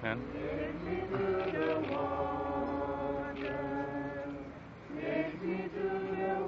Amen. Take me to the water. Take me to the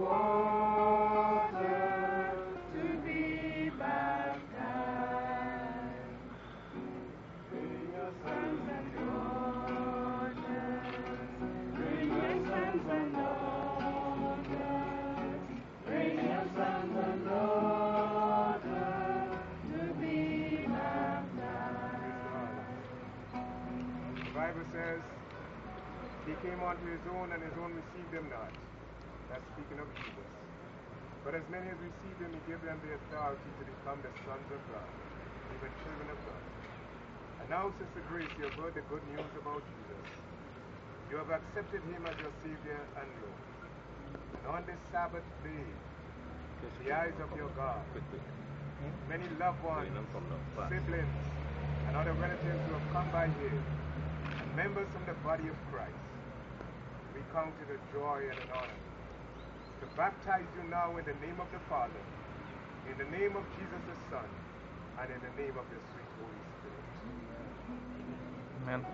water to be baptized. Bring your sons and daughters. Bring your sons and daughters. Bring your sons and daughters to be baptized. The Bible says, He came unto His own, and His own received Him not. That's speaking of Jesus. But as many as received Him, He gave them the authority to become the sons of God, even children of God. And now, Sister Grace, you have heard the good news about Jesus. You have accepted Him as your Savior and Lord. And on this Sabbath day, the eyes of your God, many loved ones, siblings, and other relatives who have come by here, and members from the body of Christ, we count it a joy and an honor to baptize you now in the name of the Father, in the name of Jesus the Son, and in the name of the sweet Holy Spirit. Amen.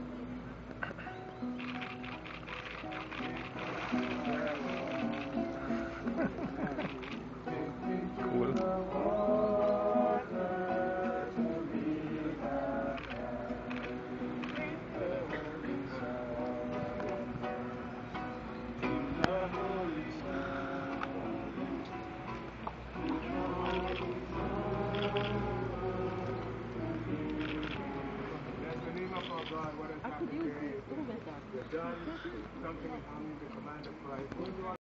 Cool. Bless the name of our God, what has happened here. You've done something to command the price.